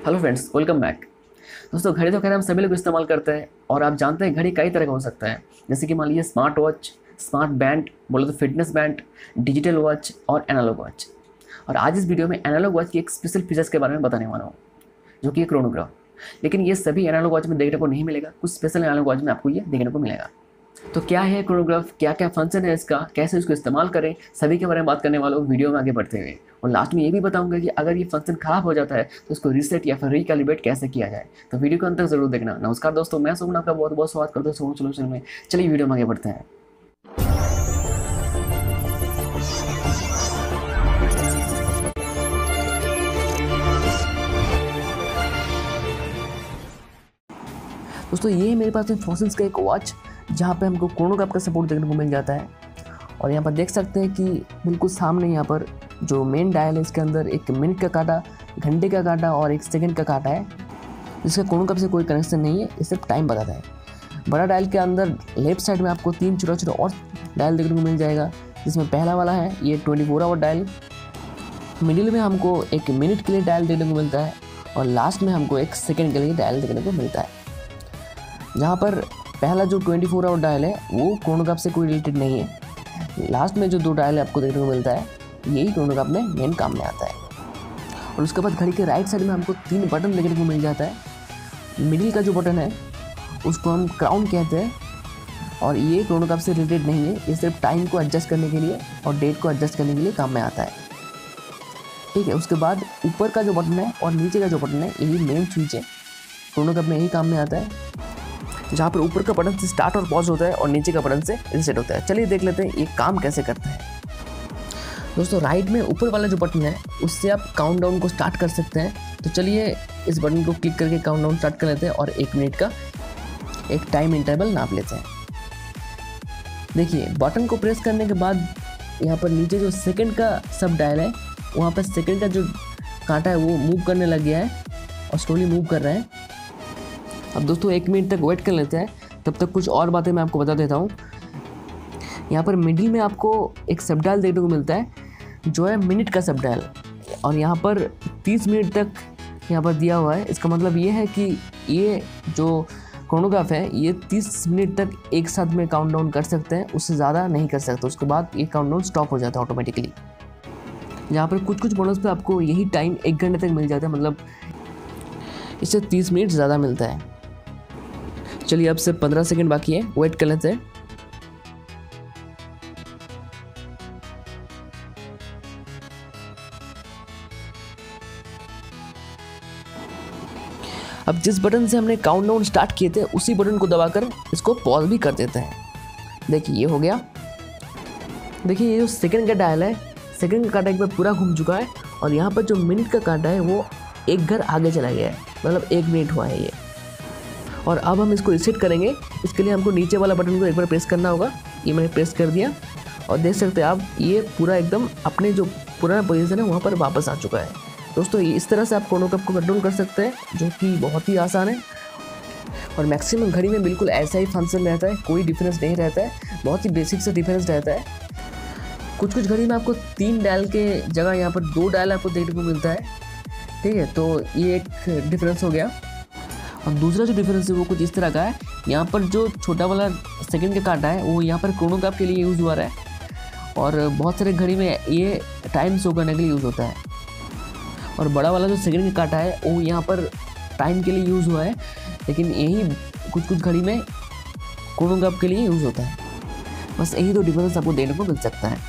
Hello friends, welcome back. दोस्तों, घड़ी तो खैर हम सभी लोग इस्तेमाल करते हैं और आप जानते हैं घड़ी कई तरह का हो सकता है। जैसे कि मान लीजिए स्मार्ट वॉच, स्मार्ट बैंड, बोले तो फिटनेस बैंड, डिजिटल वॉच और एनालॉग वॉच। और आज इस वीडियो में एनालॉग वॉच की एक स्पेशल फीचर्स के बारे में बताने वाला हूँ, जो कि क्रोनोग्राफ। लेकिन ये सभी एनालॉग वॉच में देखने को नहीं मिलेगा, कुछ स्पेशल एनालॉग वॉच में आपको ये देखने को मिलेगा। तो क्या है क्रोनोग्राफ, क्या क्या फंक्शन है इसका, कैसे इसको इस्तेमाल करें, सभी के बारे में बात करने वालों वीडियो में आगे बढ़ते हुए। और लास्ट में ये भी बताऊंगा कि अगर ये फंक्शन खराब हो जाता है तो उसको रीसेट या फिर रिकैलिब्रेट कैसे किया जाए। तो वीडियो को अंत तक जरूर देखना। नमस्कार दोस्तों, मैं सुमन आपका बहुत बहुत स्वागत करता हूँ सोनू सोल्यूशन में। चलिए वीडियो में आगे बढ़ते हैं। दोस्तों, ये है मेरे पास में फॉसिल्स का एक वॉच, जहाँ पे हमको क्रोनोग्राफ का सपोर्ट देखने को मिल जाता है। और यहाँ पर देख सकते हैं कि बिल्कुल सामने यहाँ पर जो मेन डायल है, इसके अंदर एक मिनट का कांटा, घंटे का कांटा और एक सेकंड का कांटा है, जिसका क्रोनोग्राफ से कोई कनेक्शन नहीं है, ये सिर्फ टाइम बताता है। बड़ा डायल के अंदर लेफ्ट साइड में आपको 3 छोटा छोटा और डायल देखने को मिल जाएगा, जिसमें पहला वाला है ये 24 आवर डायल। मिडिल में हमको एक मिनट के लिए डायल देखने को मिलता है और लास्ट में हमको एक सेकेंड के लिए डायल देखने को मिलता है। जहाँ पर पहला जो 24 आवर डायल है वो क्रोनोग्राफ से कोई रिलेटेड नहीं है। लास्ट में जो 2 डायल आपको देखने को मिलता है, यही क्रोनोग्राफ में मेन काम में आता है। और उसके बाद घड़ी के राइट साइड में हमको 3 बटन देखने को मिल जाता है। मिडिल का जो बटन है उसको हम क्राउन कहते हैं और ये क्रोनोग्राफ से रिलेटेड नहीं है, ये सिर्फ टाइम को एडजस्ट करने के लिए और डेट को एडजस्ट करने के लिए काम में आता है। ठीक है, उसके बाद ऊपर का जो बटन है और नीचे का जो बटन है, यही मेन स्विच है, क्रोनोग्राफ में यही काम में आता है। जहाँ पर ऊपर का बटन से स्टार्ट और पॉज होता है और नीचे का बटन से रीसेट होता है। चलिए देख लेते हैं ये काम कैसे करता है। दोस्तों, राइट में ऊपर वाला जो बटन है उससे आप काउंटडाउन को स्टार्ट कर सकते हैं। तो चलिए इस बटन को क्लिक करके काउंटडाउन स्टार्ट कर लेते हैं और 1 मिनट का एक टाइम इंटरवल नाप लेते हैं। देखिए, बटन को प्रेस करने के बाद यहाँ पर नीचे जो सेकंड का सब डायल है, वहाँ पर सेकंड का जो कांटा है वो मूव करने लग गया है और स्लोली मूव कर रहा है। अब दोस्तों 1 मिनट तक वेट कर लेते हैं, तब तक कुछ और बातें मैं आपको बता देता हूँ। यहाँ पर मिडिल में आपको एक सब डायल देखने को मिलता है, जो है मिनट का सब डायल। और यहाँ पर 30 मिनट तक यहाँ पर दिया हुआ है। इसका मतलब ये है कि ये जो क्रोनोग्राफ है ये 30 मिनट तक एक साथ में काउंटडाउन कर सकते हैं, उससे ज़्यादा नहीं कर सकते। उसके बाद ये काउंटडाउन स्टॉप हो जाता है ऑटोमेटिकली। यहाँ पर कुछ कुछ मॉडल्स पे आपको यही टाइम 1 घंटे तक मिल जाता है, मतलब इससे 30 मिनट ज़्यादा मिलता है। चलिए अब से 15 सेकंड बाकी है, वेट कर लेते हैं। अब जिस बटन से हमने काउंटडाउन स्टार्ट किए थे उसी बटन को दबाकर इसको पॉज भी कर देते हैं। देखिए ये हो गया। देखिए ये जो सेकंड का डायल है, सेकंड का कांटा एक बार पूरा घूम चुका है और यहाँ पर जो मिनट का कांटा है वो एक घर आगे चला गया है, मतलब 1 मिनट हुआ है ये। और अब हम इसको रीसेट करेंगे। इसके लिए हमको नीचे वाला बटन को एक बार प्रेस करना होगा। ये मैंने प्रेस कर दिया और देख सकते हैं आप ये पूरा एकदम अपने जो पुराना पोजीशन है वहाँ पर वापस आ चुका है। दोस्तों, इस तरह से आप क्रोनोग्राफ को कंट्रोल कर सकते हैं, जो कि बहुत ही आसान है। और मैक्सिमम घड़ी में बिल्कुल ऐसा ही फंक्शन रहता है, कोई डिफरेंस नहीं रहता है, बहुत ही बेसिक से डिफरेंस रहता है। कुछ कुछ घड़ी में आपको 3 डायल के जगह यहाँ पर 2 डायल आपको देखने को मिलता है। ठीक है, तो ये एक डिफरेंस हो गया। और दूसरा जो डिफरेंस है वो कुछ इस तरह का है। यहाँ पर जो छोटा वाला सेकंड का कांटा है वो यहाँ पर क्रोनोग्राफ के लिए यूज़ हुआ है और बहुत सारे घड़ी में ये टाइम शो करने के लिए यूज़ होता है। और बड़ा वाला जो सेकंड का कांटा है वो यहाँ पर टाइम के लिए यूज़ हुआ है, लेकिन यही कुछ कुछ घड़ी में क्रोनोग्राफ के लिए यूज़ होता है। बस यही 2 डिफरेंस आपको देखने को मिल सकता है।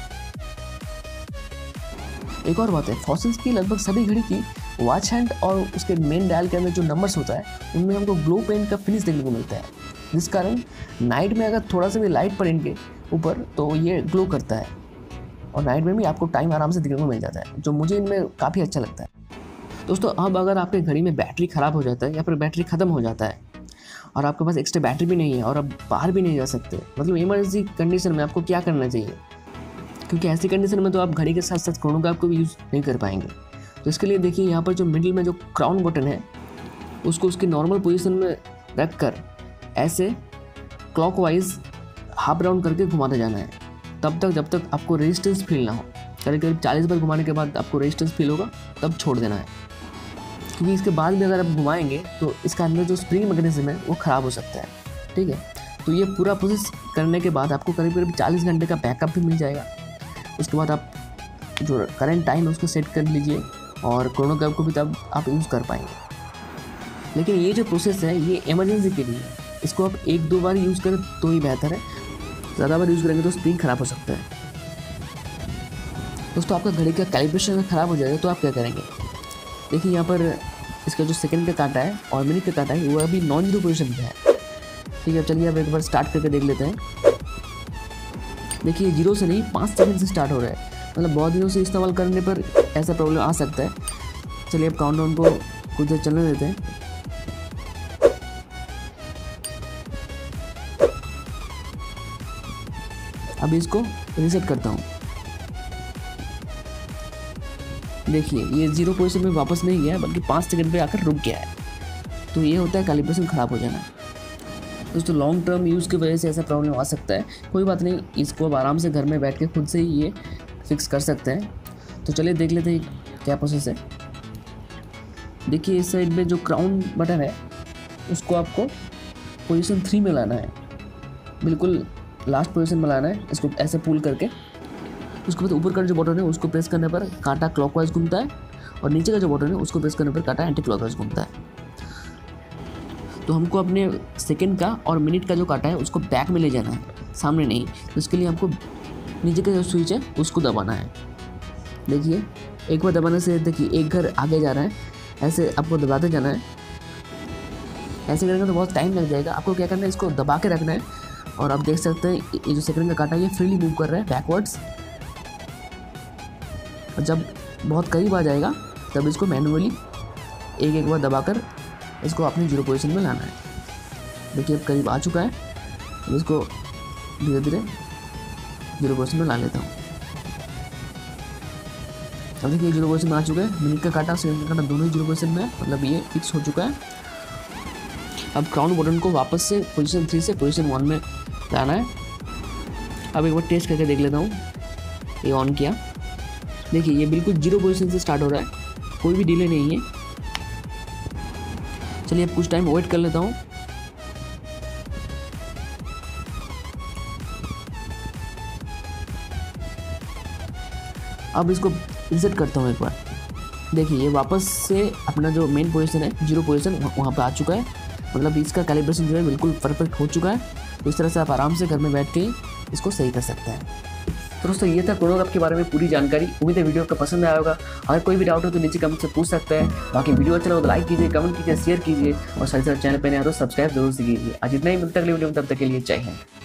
एक और बात है, फॉसिल्स की लगभग सभी घड़ी की वॉच हैंड और उसके मेन डायल के अंदर जो नंबर्स होता है उनमें हमको ग्लो पेंट का फिनिश देखने को मिलता है, जिस कारण नाइट में अगर थोड़ा सा भी लाइट पड़े इनके ऊपर तो ये ग्लो करता है और नाइट में भी आपको टाइम आराम से देखने को मिल जाता है, जो मुझे इनमें काफ़ी अच्छा लगता है। दोस्तों, अब अगर आपके घड़ी में बैटरी ख़राब हो जाता है या फिर बैटरी ख़त्म हो जाता है और आपके पास एक्स्ट्रा बैटरी भी नहीं है और आप बाहर भी नहीं जा सकते, मतलब इमरजेंसी कंडीशन में आपको क्या करना चाहिए, क्योंकि ऐसी कंडीशन में तो आप घड़ी के साथ साथ क्रोनोग्राफ को भी यूज़ नहीं कर पाएंगे। तो इसके लिए देखिए यहाँ पर जो मिडिल में जो क्राउन बटन है उसको उसकी नॉर्मल पोजीशन में रख कर ऐसे क्लॉकवाइज हाफ राउंड करके घुमाते जाना है, तब तक जब तक आपको रेजिस्टेंस फील ना हो। करीब करीब 40 बार घुमाने के बाद आपको रेजिस्टेंस फील होगा, तब छोड़ देना है। क्योंकि इसके बाद भी अगर आप घुमाएंगे तो इसका अंदर जो स्प्रिंग मैकेनिज्म है वो ख़राब हो सकता है। ठीक है, तो ये पूरा प्रोसेस करने के बाद आपको करीब करीब 40 घंटे का बैकअप भी मिल जाएगा। उसके बाद आप जो करंट टाइम है उसको सेट कर लीजिए और क्रोनोग्राफ को भी तब आप यूज़ कर पाएंगे। लेकिन ये जो प्रोसेस है ये इमरजेंसी के लिए है, इसको आप 1-2 बार यूज़ करें तो ही बेहतर है, ज़्यादा बार यूज़ करेंगे तो स्प्रिंग ख़राब हो सकता है। दोस्तों आपका घड़ी का कैलिब्रेशन ख़राब हो जाएगा तो आप क्या करेंगे, देखिए यहाँ पर इसका जो सेकंड का कांटा है और मिनट का कांटा है वो अभी नॉन जीरो पोजिशन पे है। ठीक है, चलिए अब एक बार स्टार्ट करके देख लेते हैं। देखिए 0 से नहीं 5 सेकंड से स्टार्ट हो रहा है, मतलब बहुत दिनों से इस्तेमाल करने पर ऐसा प्रॉब्लम आ सकता है। चलिए अब काउंटडाउन को कुछ देर चलने देते हैं। अब इसको रीसेट करता हूँ। देखिए ये 0 पोजीशन में वापस नहीं गया बल्कि 5 सेकंड पे आकर रुक गया है। तो ये होता है कैलिब्रेशन ख़राब हो जाना। दोस्तों लॉन्ग टर्म यूज़ की वजह से ऐसा प्रॉब्लम आ सकता है, कोई बात नहीं, इसको अब आराम से घर में बैठ के खुद से ही ये फिक्स कर सकते हैं। तो चलिए देख लेते हैं क्या प्रोसेस है। देखिए इस साइड में जो क्राउन बटन है उसको आपको पोजीशन 3 में लाना है, बिल्कुल लास्ट पोजीशन में लाना है, इसको ऐसे पुल करके। उसके बाद ऊपर का जो बटन है उसको प्रेस करने पर कांटा क्लॉकवाइज घूमता है और नीचे का जो बटन है उसको प्रेस करने पर कांटा एंटी क्लॉकवाइज घूमता है। तो हमको अपने सेकंड का और मिनट का जो कांटा है उसको बैक में ले जाना है, सामने नहीं। तो इसके लिए हमको नीचे का जो स्विच है उसको दबाना है। देखिए एक बार दबाने से देखिए एक घर आगे जा रहा है, ऐसे आपको दबाते जाना है। ऐसे करेंगे तो बहुत टाइम लग जाएगा। आपको क्या करना है, इसको दबा के रखना है और आप देख सकते हैं ये जो सेकंड का कांटा है ये फ्रीली मूव कर रहा है बैकवर्ड्स। और जब बहुत करीब आ जाएगा तब इसको मैनुअली एक बार दबाकर इसको अपनी 0 पोजीशन में लाना है। देखिए अब करीब आ चुका है, अब इसको धीरे धीरे 0 पोजीशन में ला लेता हूँ। अब देखिए 0 पोजीशन में आ चुका है, मिनट का कांटा सेकंड का कांटा दोनों ही 0 पोजीशन में है, मतलब ये फिक्स हो चुका है। अब क्राउन बटन को वापस से पोजीशन 3 से पोजीशन 1 में लाना है। अब एक बार टेस्ट करके देख लेता हूँ। ये ऑन किया, देखिए ये बिल्कुल 0 पोजीशन से स्टार्ट हो रहा है, कोई भी डिले नहीं है। चलिए अब कुछ टाइम वेट कर लेता हूँ। अब इसको रीसेट करता हूँ एक बार। देखिए ये वापस से अपना जो मेन पोजीशन है 0 पोजीशन वहाँ पे आ चुका है, मतलब इसका कैलिब्रेशन जो है बिल्कुल परफेक्ट हो चुका है। तो इस तरह से आप आराम से घर में बैठ के इसको सही कर सकते हैं। तो दोस्तों ये था क्रोनोग्राफ के बारे में पूरी जानकारी। उम्मीद है वीडियो आपको पसंद आया होगा। अगर कोई भी डाउट हो तो नीचे कमेंट से पूछ सकते हैं। बाकी वीडियो अच्छा लगा तो लाइक कीजिए, कमेंट कीजिए, शेयर कीजिए और साथ ही साथ चैनल पर नया तो सब्सक्राइब जरूर से कीजिए। आज इतना ही, मिलता है अगले वीडियो में, तब तक के लिए जय हिंद।